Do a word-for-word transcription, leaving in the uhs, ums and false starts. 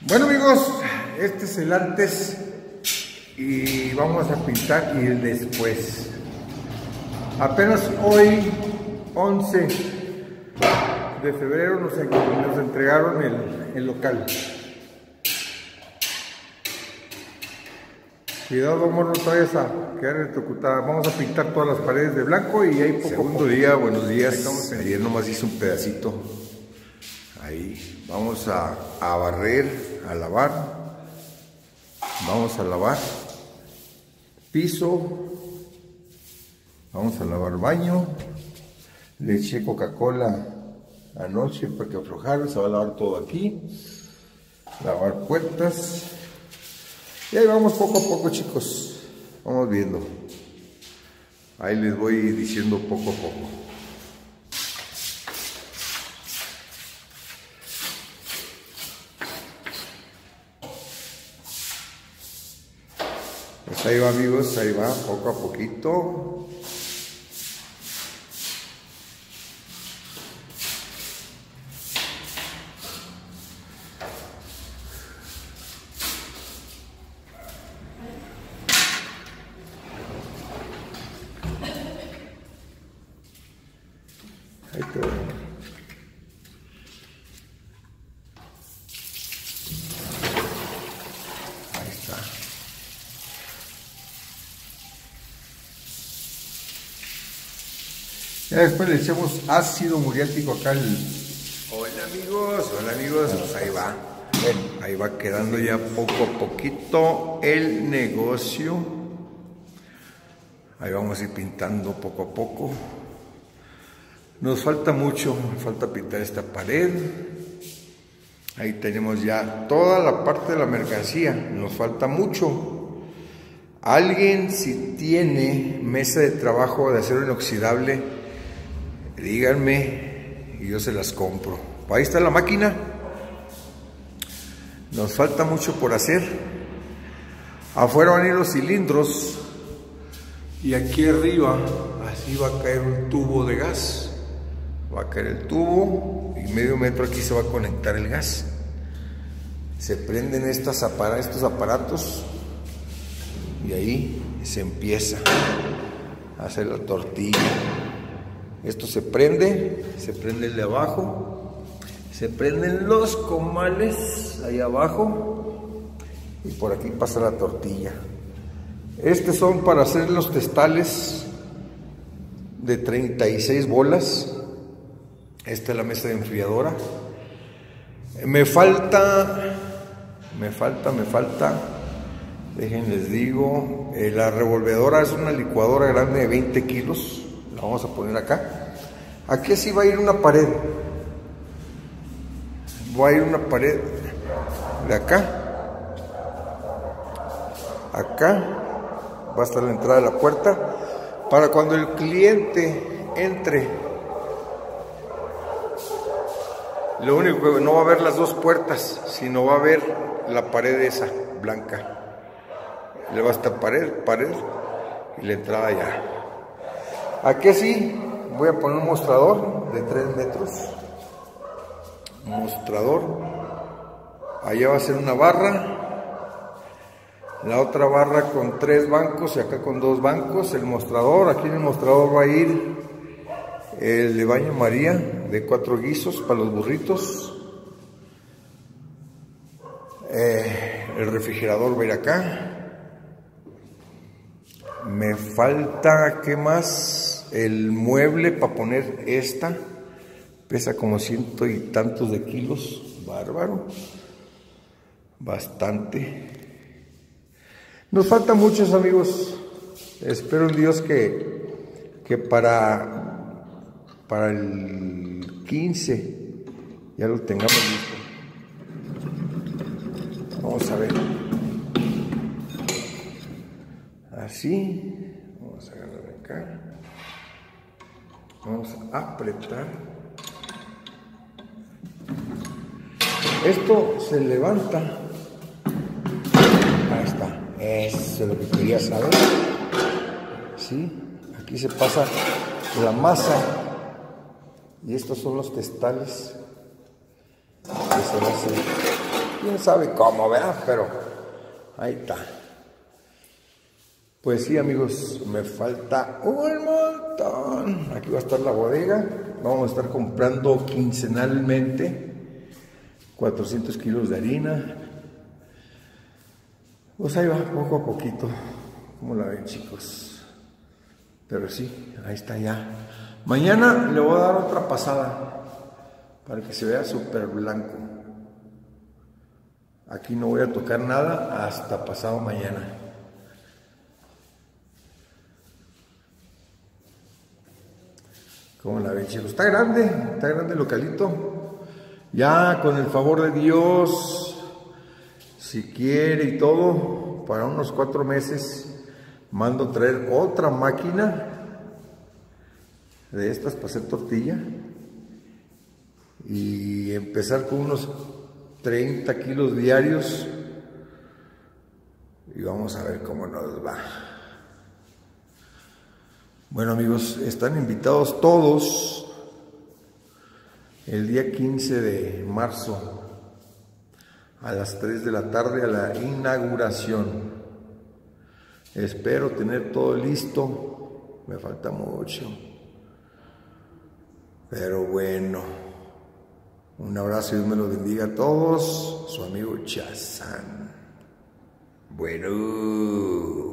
Bueno amigos, este es el antes y vamos a pintar y el después. Apenas hoy, once de febrero, nos, nos entregaron el, el local. Cuidado, amor, no te vayas a quedar electrocutada. Vamos a pintar todas las paredes de blanco y ahí poco Segundo poco. día, buenos días. Ayer nomás hice un pedacito. Ahí. Vamos a, a barrer, a lavar. Vamos a lavar piso. Vamos a lavar baño. Le eché Coca-Cola anoche para que aflojara. Se va a lavar todo aquí. Lavar puertas. Y ahí vamos poco a poco, chicos. Vamos viendo. Ahí les voy diciendo poco a poco. Pues ahí va, amigos, ahí va, poco a poquito. Ahí te voy. Ahí está. Ya después le echamos ácido muriático acá al... Hola amigos, hola amigos, pues ahí va. Ahí va quedando ya poco a poquito el negocio. Ahí vamos a ir pintando poco a poco. Nos falta mucho, falta pintar esta pared. Ahí tenemos ya toda la parte de la mercancía. Nos falta mucho. Alguien, si tiene mesa de trabajo de acero inoxidable, díganme y yo se las compro. Ahí está la máquina. Nos falta mucho por hacer. Afuera van a ir los cilindros. Y aquí arriba, así va a caer un tubo de gas. Va a caer el tubo y medio metro aquí se va a conectar el gas. Se prenden estas apara- estos aparatos y ahí se empieza a hacer la tortilla. Esto se prende, se prende el de abajo, se prenden los comales ahí abajo y por aquí pasa la tortilla. Estos son para hacer los testales de treinta y seis bolas. Esta es la mesa de enfriadora. Me falta, me falta, me falta, déjenles digo, eh, la revolvedora es una licuadora grande de veinte kilos. La vamos a poner acá. Aquí sí va a ir una pared. Va a ir una pared de acá. Acá va a estar la entrada de la puerta. Para cuando el cliente entre, lo único que no va a haber las dos puertas, sino va a haber la pared esa, blanca. Le va a estar pared, pared y la entrada ya. Aquí sí voy a poner un mostrador de tres metros. Mostrador. Allá va a ser una barra. La otra barra con tres bancos y acá con dos bancos. El mostrador, aquí en el mostrador va a ir el de baño María de cuatro guisos para los burritos. Eh, el refrigerador va a ir acá. Me falta, ¿qué más? El mueble para poner esta. Pesa como ciento y tantos de kilos. Bárbaro. Bastante. Nos falta muchos, amigos. Espero en Dios que, que para... para el quince ya lo tengamos listo. Vamos a ver. Así. Vamos a agarrar acá. Vamos a apretar. Esto se levanta. Ahí está. Eso es lo que quería saber. Sí. Aquí se pasa la masa. Y estos son los testales que se va a hacer. quién sabe cómo, ¿verdad? Pero ahí está. Pues sí, amigos, me falta un montón. Aquí va a estar la bodega. Vamos a estar comprando quincenalmente cuatrocientos kilos de harina. Pues ahí va, poco a poquito. ¿Cómo la ven, chicos? Pero sí, ahí está ya. Mañana le voy a dar otra pasada para que se vea súper blanco. Aquí no voy a tocar nada hasta pasado mañana. ¿Cómo la ven, chicos? Está grande, está grande el localito. Ya con el favor de Dios, si quiere y todo, para unos cuatro meses mando traer otra máquina de estas para hacer tortilla y empezar con unos treinta kilos diarios y vamos a ver cómo nos va. Bueno, amigos, están invitados todos el día quince de marzo a las tres de la tarde a la inauguración. Espero tener todo listo, me falta mucho, pero bueno, un abrazo y Dios me los bendiga a todos, su amigo Chazán. Bueno.